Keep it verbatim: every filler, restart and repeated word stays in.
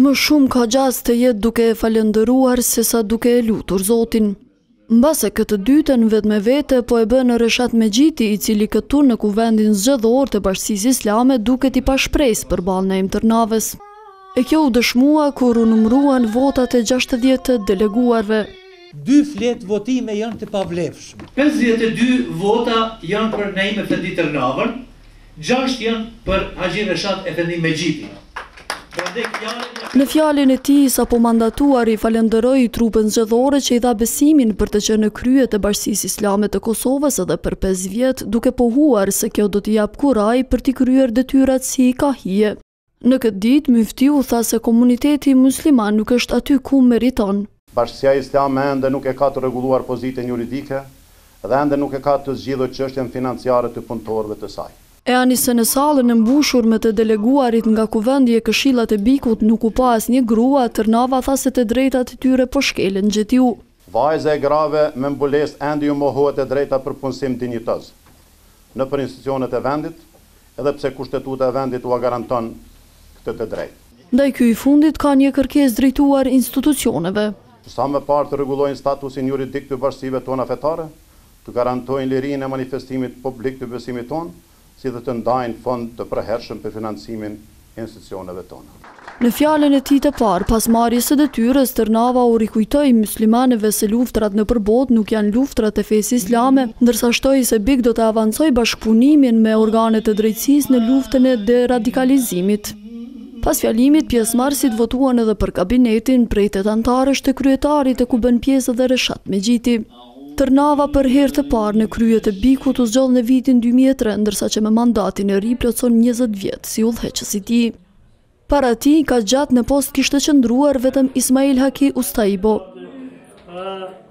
Më shumë ka gjas të jetë duke e falendëruar se sa duke e lutur Zotin. Mbase këtë dytën vetë me vete po e bën Reshat Megjiti, i cili këtu në kuvendin zgjedhor të Bashkisë Islame duket i pashpresë përballë Naim Tërnavës. E kjo u dëshmua kur u numëruan votat e gjashtëdhjetë të deleguarve. Dy fletë votime janë të pavlefshme. pesëdhjetë e dy vota janë për Naim Efendi Tërnavën, gjashtë janë për Haxhi Reshat Efendi Megjiti. Në fjalën e tij sapo mandatuari falenderoi trupën zgjedhore që i dha besimin për të qenë në krye të Bashkisë Islame të Kosovës edhe për pesë vjet, duke pohuar se kjo do t'i jap kuraj për t'i kryer detyrat si i ka hije. Në këtë ditë Myftiu tha se komuniteti musliman nuk është aty ku meriton. Bashkia Islame ende nuk e ka të rregulluar pozitën juridike dhe ende nuk e ka të zgjidhur çështjen financiare të punëtorëve të saj. E anisë në salën e mbushur me të deleguarit nga kuvendi e këshillat e Bikut nuk u pa asnjë grua, Tërnava tha se të drejtat e tyre po shkelen gjetiu. Vajza e grave me mbulesë ende ju mohohet e drejta për punësim dinjitoz nëpër institucionet e vendit, edhe pse kushtetuta e vendit u garanton këtë të drejtë. Ndaj ky i fundit ka një kërkesë drejtuar institucioneve. Sa më parë të rregullojnë statusin juridik të bashkive tona fetare, të garantojnë lirinë e manifestimit publik të besimit tonë, si dhe të ndajnë fond të përhershëm për financimin e institucioneve tona. Në fjalën e tij të parë, pas marrjes së detyrës, Tërnava u rikujtoi muslimanëve se luftrat nëpër botë nuk janë luftrat e fesë islame, ndërsa shtoi se B I K do të avancojë bashkëpunimin me organet e drejtësisë në luftën e deradikalizimit. Pas fjalimit, pjesëmarrësit votuan edhe për kabinetin, prej tetë antarësh të kryetarit e ku bën pjesë edhe Reshat Megjiti. Tërnava për herë të parë në kryet e Bikut u zgjodh në vitin dy mijë e tre, ndërsa që me mandatin e ri plotson njëzet vjet si udhëheqës i tij. Para tij ka gjatë në post kishte qëndruar vetëm Ismail Haki Ustaibo.